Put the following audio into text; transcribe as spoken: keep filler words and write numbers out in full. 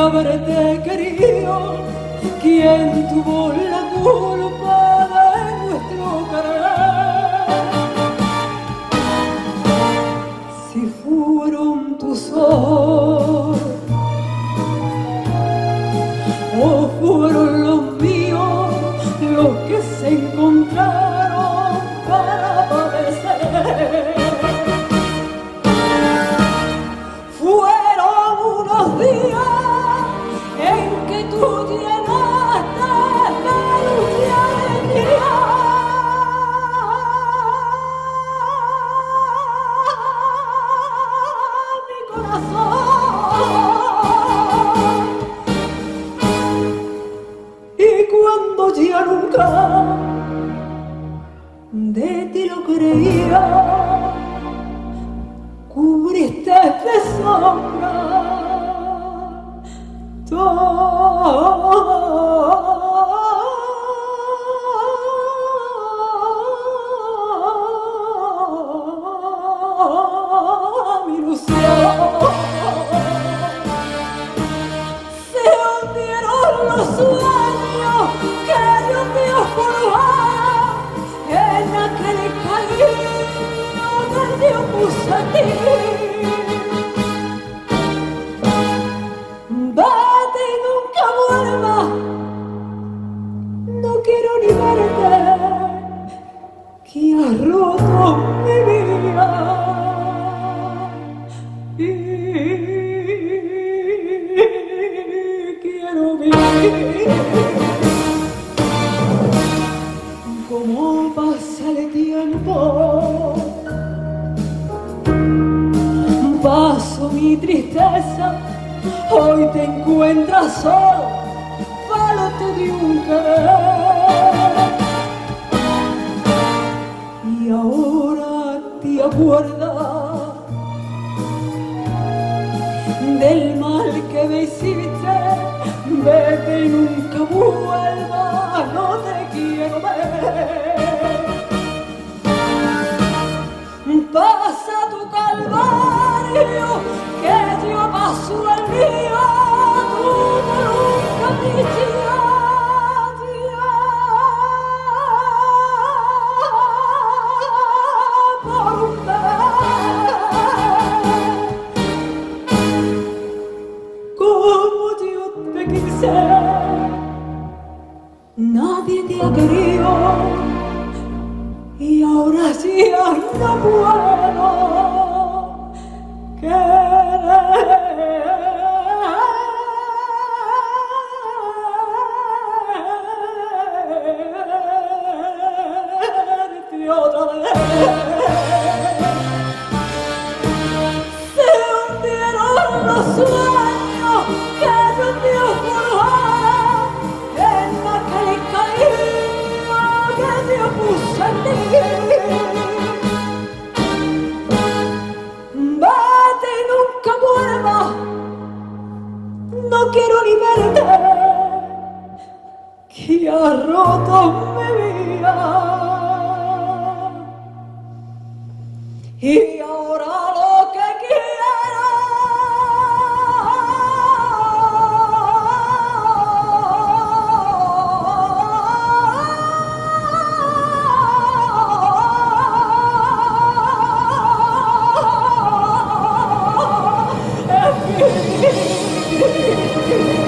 haberte querido, ¿quién tuvo la culpa de nuestro querer? Si fueron tus ojos o fueron los míos los que se encontraron para padecer. Fueron unos días en que tú llenaste de luz y alegría mi corazón. Y cuando ya nunca de ti lo creía, cubriste de sombra toda mi ilusión. Se hundieron los sueños que Dios mío forjara en aquel cariño que Dios puso en ti. Vete y nunca vuelva, no quiero ni verte, que has roto mi vida. Y quiero vivir como pasa el tiempo. Paso mi tristeza, hoy te encuentras solo, falto de un querer. Y ahora te acuerdas del mal que me hiciste. Vete y nunca vuelva, no te quiero ver. Pasa tu calvario, que yo paso el mío, tú nunca me por un ver. Como yo te quise, nadie te ha querido. Y ahora sí no puedo quererte otra vez. Se hundieron los sueños que Dios mío forjara en aquel cariño que Dios puso en ti. Vete y nunca vuelva, no quiero ni verte, que ha roto mi vida. Y ahora lo que quiero